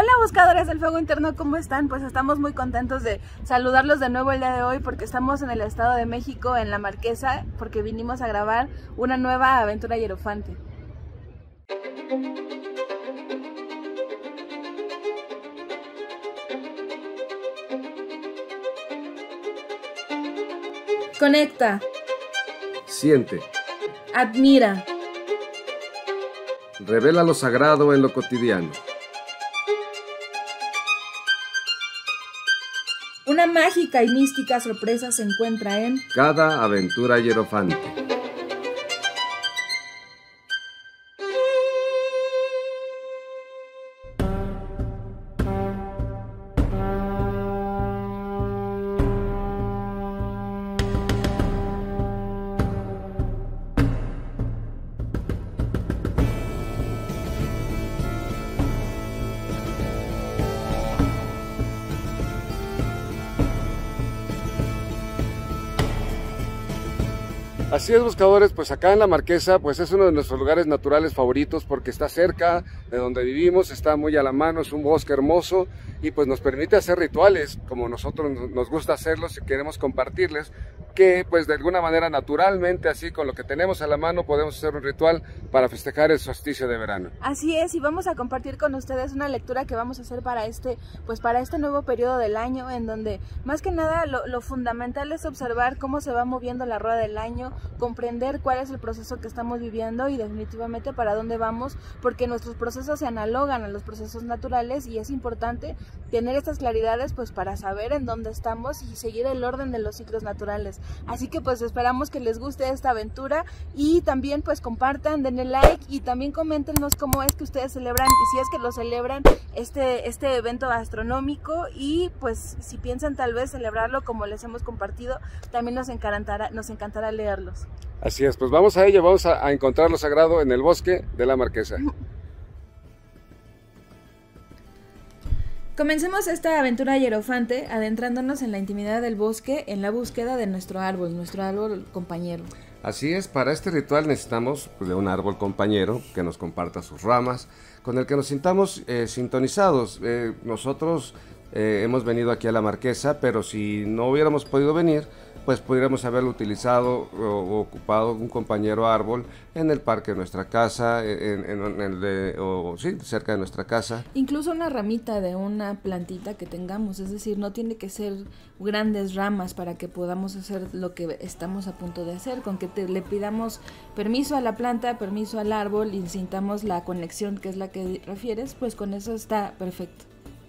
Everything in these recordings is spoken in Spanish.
Hola buscadores del fuego interno, ¿cómo están? Pues estamos muy contentos de saludarlos de nuevo el día de hoy porque estamos en el Estado de México, en La Marquesa, porque vinimos a grabar una nueva aventura hierofante. Conecta. Siente. Admira. Revela lo sagrado en lo cotidiano. Una mágica y mística sorpresa se encuentra en Cada aventura hierofante. Así es, buscadores, pues acá en La Marquesa pues es uno de nuestros lugares naturales favoritos porque está cerca de donde vivimos, está muy a la mano, es un bosque hermoso y pues nos permite hacer rituales como nosotros nos gusta hacerlos y queremos compartirles, que pues de alguna manera naturalmente, así con lo que tenemos a la mano, podemos hacer un ritual para festejar el solsticio de verano. Así es, y vamos a compartir con ustedes una lectura que vamos a hacer para este nuevo periodo del año, en donde más que nada lo fundamental es observar cómo se va moviendo la rueda del año, comprender cuál es el proceso que estamos viviendo y definitivamente para dónde vamos, porque nuestros procesos se analogan a los procesos naturales y es importante tener estas claridades pues para saber en dónde estamos y seguir el orden de los ciclos naturales. Así que pues esperamos que les guste esta aventura y también pues compartan, denle like y también coméntenos cómo es que ustedes celebran y si es que lo celebran este evento astronómico y pues si piensan tal vez celebrarlo como les hemos compartido, también nos encantará leerlos. Así es, pues vamos a ello, vamos a encontrar lo sagrado en el bosque de La Marquesa. Comencemos esta aventura hierofante adentrándonos en la intimidad del bosque en la búsqueda de nuestro árbol compañero. Así es, para este ritual necesitamos pues, de un árbol compañero que nos comparta sus ramas, con el que nos sintamos sintonizados. Nosotros hemos venido aquí a La Marquesa, pero si no hubiéramos podido venir, pues pudiéramos haberlo utilizado o ocupado un compañero árbol en el parque de nuestra casa, cerca de nuestra casa. Incluso una ramita de una plantita que tengamos, es decir, no tiene que ser grandes ramas para que podamos hacer lo que estamos a punto de hacer, con que le pidamos permiso a la planta, permiso al árbol y sintamos la conexión que es la que refieres, pues con eso está perfecto.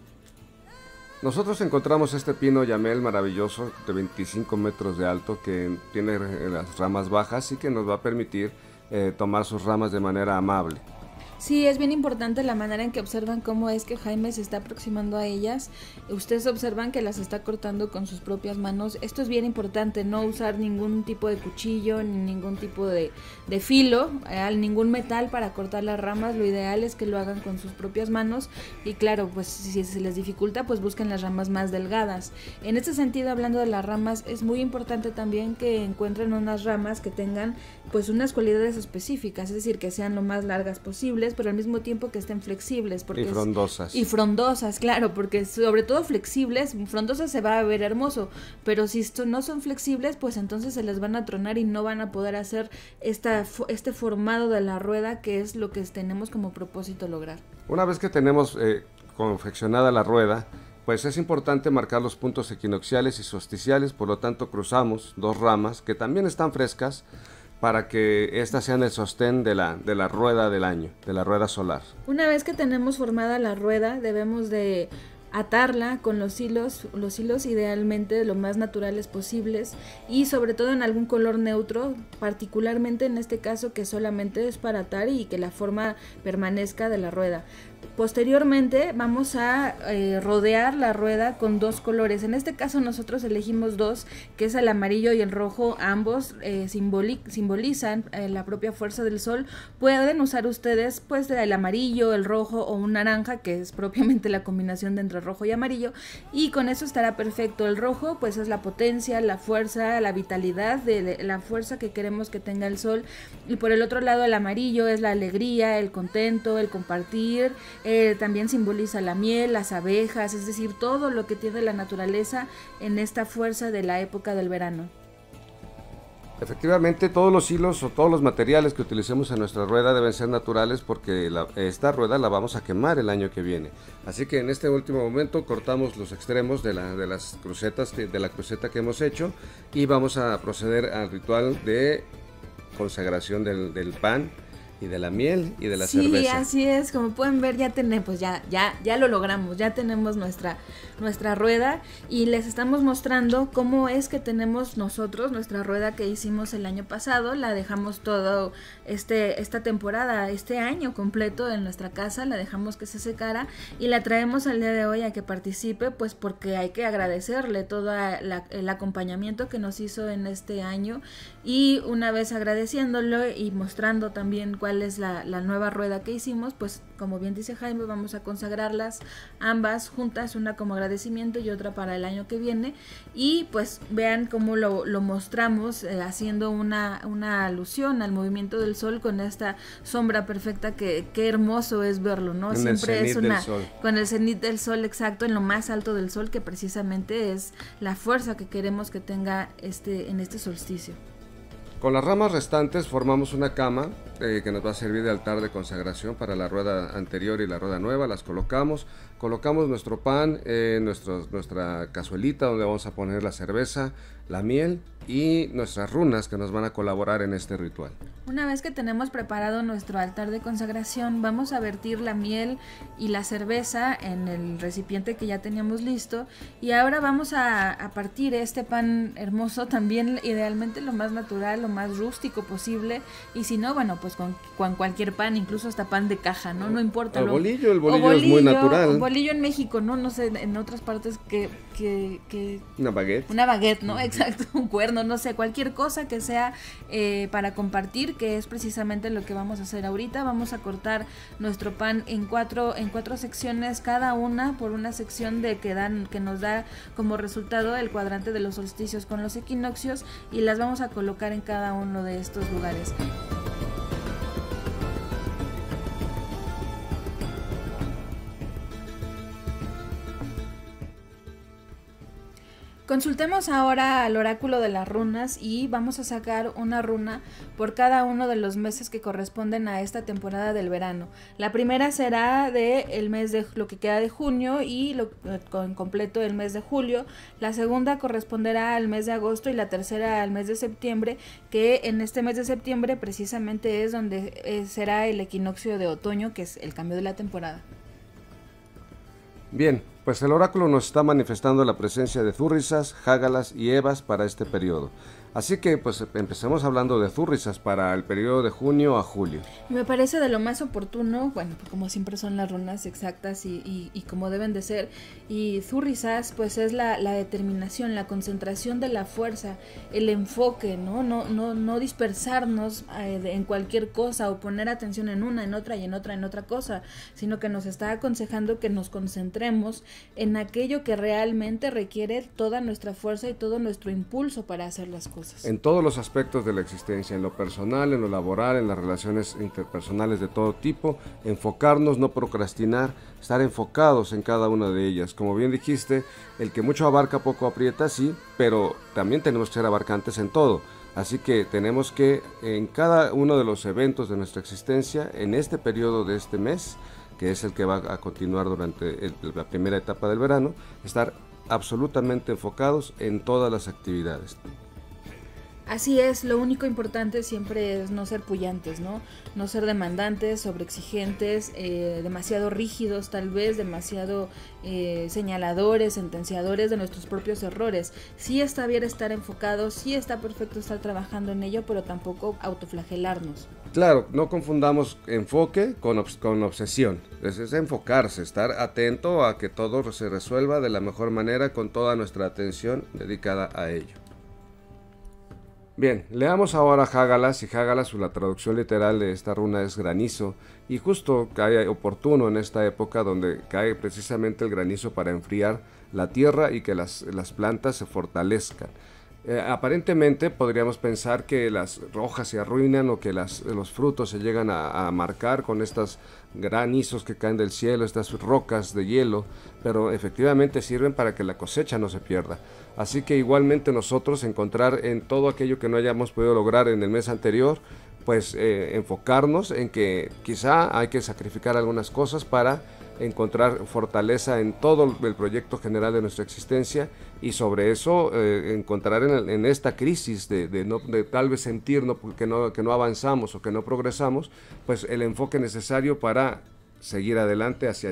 Nosotros encontramos este pino yamel maravilloso de 25 metros de alto que tiene las ramas bajas y que nos va a permitir tomar sus ramas de manera amable. Sí, es bien importante la manera en que observan cómo es que Jaime se está aproximando a ellas. Ustedes observan que las está cortando con sus propias manos. Esto es bien importante, no usar ningún tipo de cuchillo, ni ningún tipo de filo, ningún metal para cortar las ramas. Lo ideal es que lo hagan con sus propias manos y claro, pues si se les dificulta, pues busquen las ramas más delgadas. En este sentido, hablando de las ramas, es muy importante también que encuentren unas ramas que tengan pues unas cualidades específicas, es decir, que sean lo más largas posibles, pero al mismo tiempo que estén flexibles. Y frondosas. Y frondosas, claro, porque sobre todo flexibles, frondosas se va a ver hermoso, pero si no son flexibles, pues entonces se les van a tronar y no van a poder hacer este formado de la rueda, que es lo que tenemos como propósito lograr. Una vez que tenemos confeccionada la rueda, pues es importante marcar los puntos equinocciales y solsticiales, por lo tanto cruzamos dos ramas que también están frescas, para que estas sean el sostén de la rueda del año, de la rueda solar. Una vez que tenemos formada la rueda, debemos de atarla con los hilos idealmente lo más naturales posibles y sobre todo en algún color neutro, particularmente en este caso que solamente es para atar y que la forma permanezca de la rueda. Posteriormente vamos a rodear la rueda con dos colores. En este caso nosotros elegimos dos, que es el amarillo y el rojo. Ambos simbolizan la propia fuerza del sol. Pueden usar ustedes pues el amarillo, el rojo o un naranja, que es propiamente la combinación de entre rojo y amarillo, y con eso estará perfecto. El rojo pues es la potencia, la fuerza, la vitalidad, de la fuerza que queremos que tenga el sol, y por el otro lado el amarillo es la alegría, el contento, el compartir, también simboliza la miel, las abejas, es decir, todo lo que tiene la naturaleza en esta fuerza de la época del verano. Efectivamente, todos los hilos o todos los materiales que utilicemos en nuestra rueda deben ser naturales porque esta rueda la vamos a quemar el año que viene. Así que en este último momento cortamos los extremos de las crucetas, de la cruceta que hemos hecho, y vamos a proceder al ritual de consagración del pan y de la miel y de la cerveza. Sí, así es, como pueden ver ya tenemos, pues ya lo logramos, ya tenemos nuestra rueda, y les estamos mostrando cómo es que tenemos nosotros nuestra rueda que hicimos el año pasado. La dejamos todo esta temporada, este año completo en nuestra casa, la dejamos que se secara y la traemos al día de hoy a que participe, pues porque hay que agradecerle todo el acompañamiento que nos hizo en este año, y una vez agradeciéndolo y mostrando también cuál es la nueva rueda que hicimos, pues como bien dice Jaime, vamos a consagrarlas ambas juntas, una como agradecimiento y otra para el año que viene, y pues vean cómo lo mostramos haciendo una alusión al movimiento del sol con esta sombra perfecta, que qué hermoso es verlo, ¿no? Siempre es con el cenit del sol, exacto, en lo más alto del sol, que precisamente es la fuerza que queremos que tenga en este solsticio. Con las ramas restantes formamos una cama que nos va a servir de altar de consagración para la rueda anterior y la rueda nueva. Las colocamos nuestro pan, nuestra cazuelita donde vamos a poner la cerveza, la miel y nuestras runas que nos van a colaborar en este ritual. Una vez que tenemos preparado nuestro altar de consagración, vamos a vertir la miel y la cerveza en el recipiente que ya teníamos listo, y ahora vamos a partir este pan hermoso, también idealmente lo más natural, lo más rústico posible, y si no, bueno, pues con cualquier pan, incluso hasta pan de caja, ¿no? No importa. El bolillo es muy natural. Bolillo en México, no sé, en otras partes que Una baguette. Una baguette, ¿no? Exacto, un cuerno, no sé, cualquier cosa que sea para compartir, que es precisamente lo que vamos a hacer ahorita. Vamos a cortar nuestro pan en cuatro secciones, cada una por una sección que nos da como resultado el cuadrante de los solsticios con los equinoccios, y las vamos a colocar en cada uno de estos lugares. Consultemos ahora al oráculo de las runas y vamos a sacar una runa por cada uno de los meses que corresponden a esta temporada del verano. La primera será el mes de lo que queda de junio y con completo el mes de julio. La segunda corresponderá al mes de agosto y la tercera al mes de septiembre, que en este mes de septiembre precisamente es donde será el equinoccio de otoño, que es el cambio de la temporada. Bien, pues el oráculo nos está manifestando la presencia de zúrrisas, jágalas y evas para este periodo. Así que pues empecemos hablando de zúrrisas para el periodo de junio a julio. Me parece de lo más oportuno, bueno, como siempre son las runas exactas y como deben de ser, y zúrrisas pues es la determinación, la concentración de la fuerza, el enfoque, no dispersarnos en cualquier cosa o poner atención en una, en otra y en otra cosa, sino que nos está aconsejando que nos concentremos en aquello que realmente requiere toda nuestra fuerza y todo nuestro impulso para hacer las cosas. En todos los aspectos de la existencia, en lo personal, en lo laboral, en las relaciones interpersonales de todo tipo, enfocarnos, no procrastinar, estar enfocados en cada una de ellas. Como bien dijiste, el que mucho abarca poco aprieta, sí, pero también tenemos que ser abarcantes en todo. Así que tenemos que en cada uno de los eventos de nuestra existencia, en este periodo de este mes, que es el que va a continuar durante la primera etapa del verano, estar absolutamente enfocados en todas las actividades. Así es, lo único importante siempre es no ser pullantes, no ser demandantes, sobreexigentes, demasiado rígidos tal vez, demasiado señaladores, sentenciadores de nuestros propios errores. Sí está bien estar enfocados, sí está perfecto estar trabajando en ello, pero tampoco autoflagelarnos. Claro, no confundamos enfoque con obsesión. Es enfocarse, estar atento a que todo se resuelva de la mejor manera con toda nuestra atención dedicada a ello. Bien, leamos ahora Jágalas, y Jágalas, la traducción literal de esta runa es granizo, y justo cae oportuno en esta época donde cae precisamente el granizo para enfriar la tierra y que las plantas se fortalezcan. Aparentemente podríamos pensar que las hojas se arruinan o que los frutos se llegan a marcar con estos granizos que caen del cielo, estas rocas de hielo, pero efectivamente sirven para que la cosecha no se pierda. Así que igualmente nosotros encontrar en todo aquello que no hayamos podido lograr en el mes anterior, pues enfocarnos en que quizá hay que sacrificar algunas cosas para encontrar fortaleza en todo el proyecto general de nuestra existencia, y sobre eso encontrar en esta crisis de tal vez sentir que no avanzamos o que no progresamos, pues el enfoque necesario para seguir adelante hacia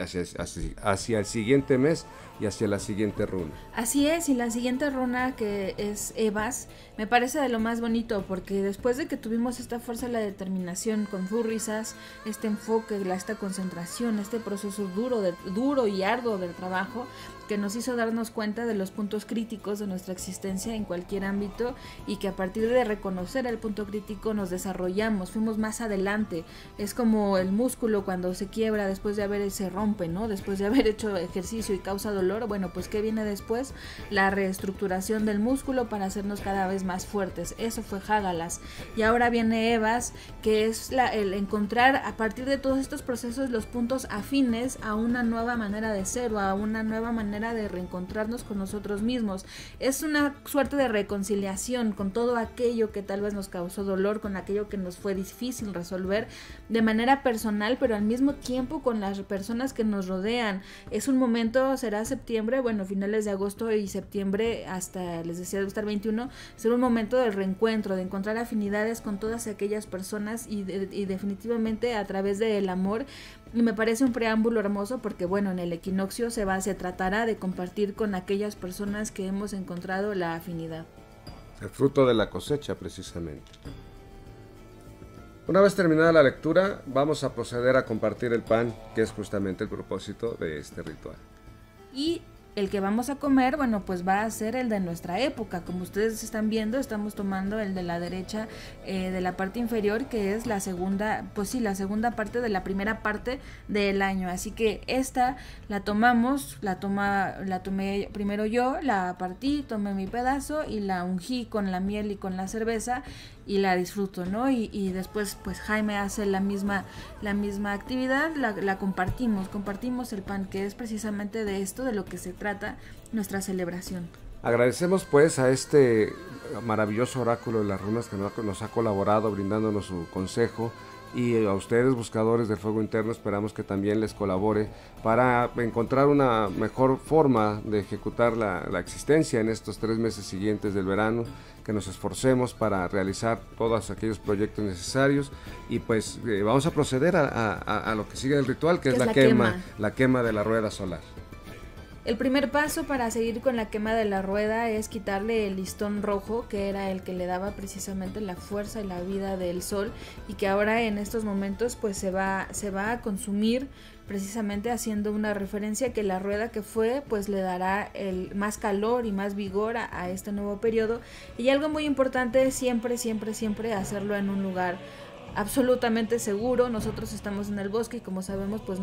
el siguiente mes y hacia la siguiente runa. Así es, y la siguiente runa, que es Evas, me parece de lo más bonito, porque después de que tuvimos esta fuerza de la determinación con Furrisas, este enfoque, esta concentración, este proceso duro y arduo del trabajo, que nos hizo darnos cuenta de los puntos críticos de nuestra existencia en cualquier ámbito, y que a partir de reconocer el punto crítico nos desarrollamos, fuimos más adelante. Es como el músculo cuando se quiebra después de se rompe, ¿no? Después de haber hecho ejercicio y causa dolor. Bueno, pues ¿qué viene después? La reestructuración del músculo para hacernos cada vez más fuertes. Eso fue Jágalas. Y ahora viene Evas, que es el encontrar a partir de todos estos procesos los puntos afines a una nueva manera de ser, o a una nueva manera de reencontrarnos con nosotros mismos. Es una suerte de reconciliación con todo aquello que tal vez nos causó dolor, con aquello que nos fue difícil resolver de manera personal, pero al mismo tiempo con las personas que nos rodean. Es un momento, será septiembre, bueno, finales de agosto y septiembre, hasta, les decía, hasta el 21, será un momento de reencuentro, de encontrar afinidades con todas aquellas personas, y definitivamente a través del amor. Y me parece un preámbulo hermoso, porque bueno, en el equinoccio se tratará de compartir con aquellas personas que hemos encontrado la afinidad. El fruto de la cosecha, precisamente. Una vez terminada la lectura, vamos a proceder a compartir el pan, que es justamente el propósito de este ritual. Y el que vamos a comer, bueno, pues va a ser el de nuestra época. Como ustedes están viendo, estamos tomando el de la derecha, de la parte inferior, que es la segunda, pues sí, la segunda parte de la primera parte del año. Así que esta la tomé primero yo, la partí, tomé mi pedazo y la ungí con la miel y con la cerveza, y la disfruto, ¿no? Y después pues Jaime hace la misma actividad, la compartimos el pan, que es precisamente de esto de lo que se trata nuestra celebración. Agradecemos pues a este maravilloso oráculo de las runas que nos ha colaborado brindándonos su consejo, y a ustedes, buscadores del fuego interno, esperamos que también les colabore para encontrar una mejor forma de ejecutar la existencia en estos 3 meses siguientes del verano, que nos esforcemos para realizar todos aquellos proyectos necesarios, y pues vamos a proceder a lo que sigue el ritual, que es la quema de la rueda solar. El primer paso para seguir con la quema de la rueda es quitarle el listón rojo, que era el que le daba precisamente la fuerza y la vida del sol, y que ahora en estos momentos pues se va a consumir, precisamente haciendo una referencia que la rueda que fue pues le dará más calor y más vigor a este nuevo periodo. Y algo muy importante es siempre hacerlo en un lugar absolutamente seguro. Nosotros estamos en el bosque y, como sabemos, pues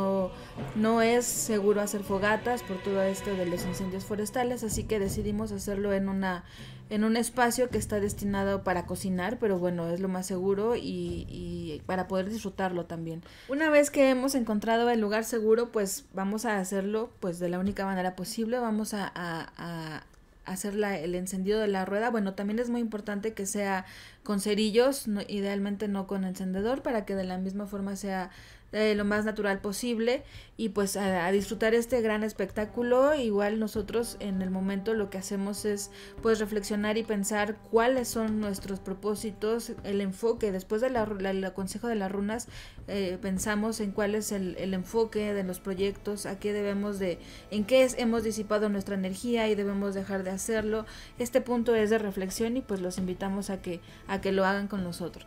no es seguro hacer fogatas por todo esto de los incendios forestales, así que decidimos hacerlo en un espacio que está destinado para cocinar, pero bueno, es lo más seguro y para poder disfrutarlo también. Una vez que hemos encontrado el lugar seguro, pues vamos a hacerlo pues de la única manera posible. Vamos a hacer el encendido de la rueda. Bueno, también es muy importante que sea con cerillos, idealmente no con encendedor, para que de la misma forma sea lo más natural posible, y pues a disfrutar este gran espectáculo. Igual nosotros en el momento lo que hacemos es pues reflexionar y pensar cuáles son nuestros propósitos, el enfoque. Después del consejo de las runas, pensamos en cuál es el enfoque de los proyectos, en qué hemos disipado nuestra energía y debemos dejar de hacerlo. Este punto es de reflexión, y pues los invitamos a que lo hagan con nosotros.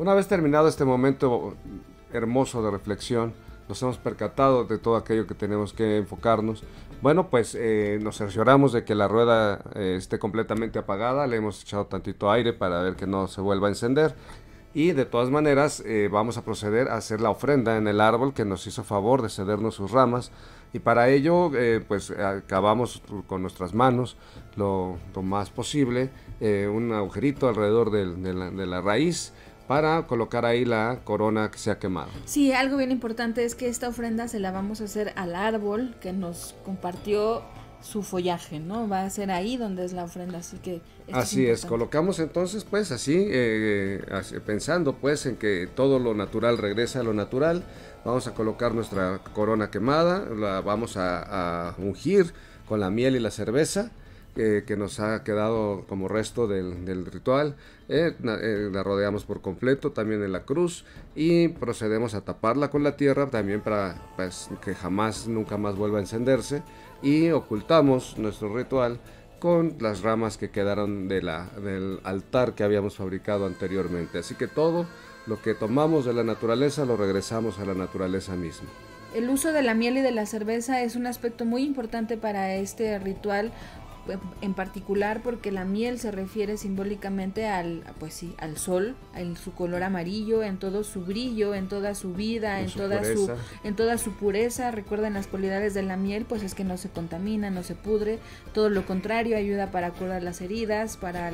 Una vez terminado este momento hermoso de reflexión, nos hemos percatado de todo aquello que tenemos que enfocarnos. Bueno, pues nos cercioramos de que la rueda esté completamente apagada, le hemos echado tantito aire para ver que no se vuelva a encender. Y de todas maneras vamos a proceder a hacer la ofrenda en el árbol que nos hizo favor de cedernos sus ramas, y para ello pues acabamos con nuestras manos lo más posible un agujerito alrededor de la raíz para colocar ahí la corona que se ha quemado. Sí, algo bien importante es que esta ofrenda se la vamos a hacer al árbol que nos compartió su follaje, ¿no? Va a ser ahí donde es la ofrenda, así que así es, colocamos entonces pues así, pensando pues en que todo lo natural regresa a lo natural. Vamos a colocar nuestra corona quemada, la vamos a ungir con la miel y la cerveza que nos ha quedado como resto del ritual. La rodeamos por completo también en la cruz y procedemos a taparla con la tierra también para pues, que jamás, nunca más vuelva a encenderse, y ocultamos nuestro ritual con las ramas que quedaron del altar que habíamos fabricado anteriormente. Así que todo lo que tomamos de la naturaleza lo regresamos a la naturaleza misma. El uso de la miel y de la cerveza es un aspecto muy importante para este ritual, en particular porque la miel se refiere simbólicamente al sol, en su color amarillo, en todo su brillo, en toda su vida, en toda su pureza. Recuerden las cualidades de la miel, pues es que no se contamina, no se pudre, todo lo contrario, ayuda para curar las heridas, para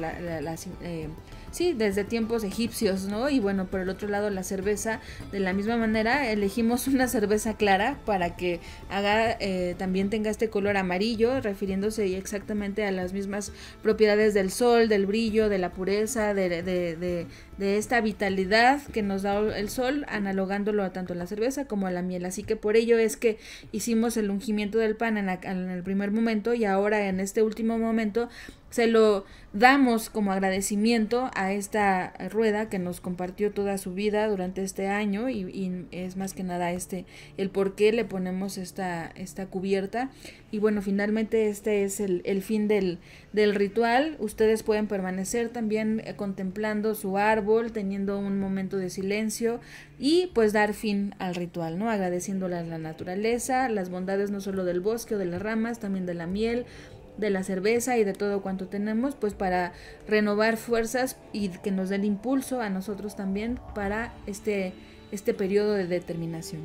sí, desde tiempos egipcios, ¿no? Y bueno, por el otro lado la cerveza, de la misma manera, elegimos una cerveza clara para que también tenga este color amarillo, refiriéndose exactamente a las mismas propiedades del sol, del brillo, de la pureza, de esta vitalidad que nos da el sol, analogándolo a tanto a la cerveza como a la miel. Así que por ello es que hicimos el ungimiento del pan en el primer momento, y ahora en este último momento se lo damos como agradecimiento a esta rueda que nos compartió toda su vida durante este año, y es más que nada el por qué le ponemos esta cubierta. Y bueno, finalmente este es el fin del ritual. Ustedes pueden permanecer también contemplando su árbol, teniendo un momento de silencio y pues dar fin al ritual, ¿no? Agradeciéndole a la naturaleza, las bondades no solo del bosque o de las ramas, también de la miel, de la cerveza y de todo cuanto tenemos, pues para renovar fuerzas y que nos dé el impulso a nosotros también para este periodo de determinación.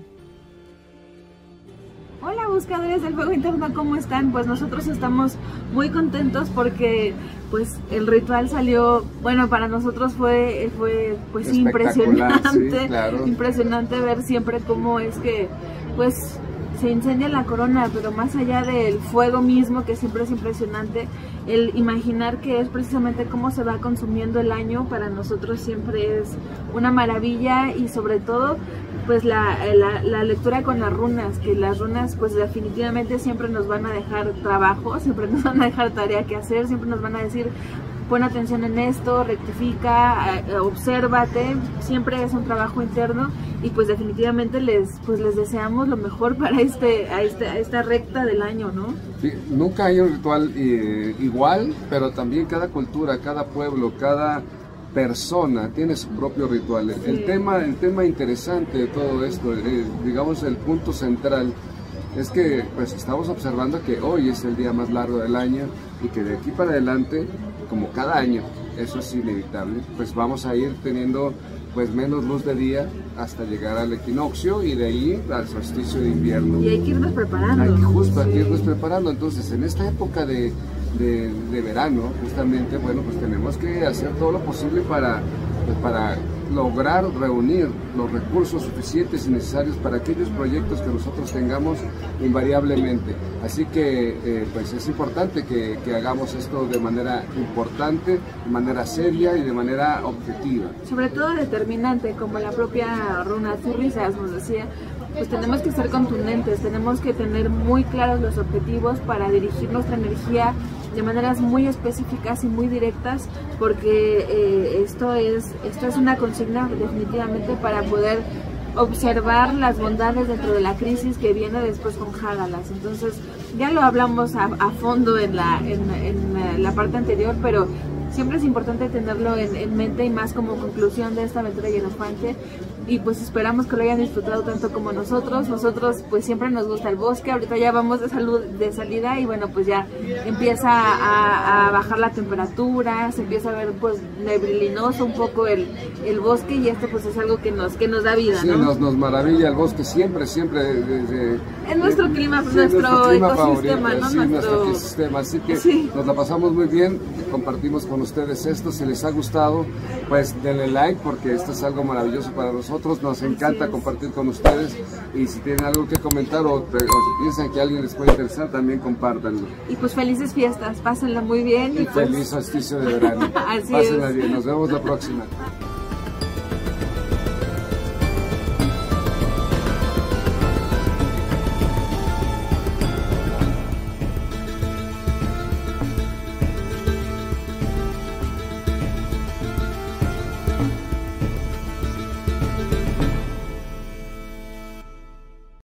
Hola buscadores del fuego interno, ¿cómo están? Pues nosotros estamos muy contentos porque pues el ritual salió, bueno, para nosotros fue pues impresionante, sí, claro. Impresionante ver siempre cómo es que pues se incendia la corona, pero más allá del fuego mismo, que siempre es impresionante, el imaginar que es precisamente cómo se va consumiendo el año, para nosotros siempre es una maravilla. Y sobre todo pues la lectura con las runas, que las runas pues definitivamente siempre nos van a dejar trabajo, siempre nos van a dejar tarea que hacer, siempre nos van a decir: pon atención en esto, rectifica, obsérvate. Siempre es un trabajo interno, y pues definitivamente les deseamos lo mejor para esta recta del año, ¿no? Sí, nunca hay un ritual igual, pero también cada cultura, cada pueblo, cada persona tiene su propio ritual. Sí. El tema interesante de todo esto, digamos el punto central, es que pues estamos observando que hoy es el día más largo del año, y que de aquí para adelante, como cada año, eso es inevitable, pues vamos a ir teniendo pues menos luz de día hasta llegar al equinoccio, y de ahí al solsticio de invierno. Y hay que irnos preparando. Hay que irnos preparando. Entonces, en esta época de verano, justamente, bueno, pues tenemos que hacer todo lo posible para lograr reunir los recursos suficientes y necesarios para aquellos proyectos que nosotros tengamos invariablemente. Así que pues es importante que hagamos esto de manera importante, de manera seria y de manera objetiva. Sobre todo determinante, como la propia runa Zurrisas nos decía, pues tenemos que ser contundentes, tenemos que tener muy claros los objetivos para dirigir nuestra energía de maneras muy específicas y muy directas, porque esto es una consigna definitivamente para poder observar las bondades dentro de la crisis que viene después con Jágalas. Entonces ya lo hablamos a fondo en la parte anterior, pero siempre es importante tenerlo en mente, y más como conclusión de esta aventura Hierophante. Y pues esperamos que lo hayan disfrutado tanto como nosotros. Nosotros pues siempre nos gusta el bosque. Ahorita ya vamos de salida y bueno, pues ya empieza a bajar la temperatura, se empieza a ver pues neblinoso un poco el bosque, y esto pues es algo que nos da vida, sí, ¿no? nos maravilla el bosque siempre. Es nuestro clima, sí, nuestro ecosistema, favorito, ¿no? Sí, nuestro ecosistema, así que sí, nos la pasamos muy bien, compartimos con ustedes esto. Si les ha gustado, pues denle like, porque esto es algo maravilloso para nosotros. Nos encanta compartir con ustedes, y si tienen algo que comentar o si piensan que a alguien les puede interesar, también compártanlo. Y pues felices fiestas, pásenla muy bien. Y feliz solsticio de verano. Así Pásenla es. bien, nos vemos la próxima.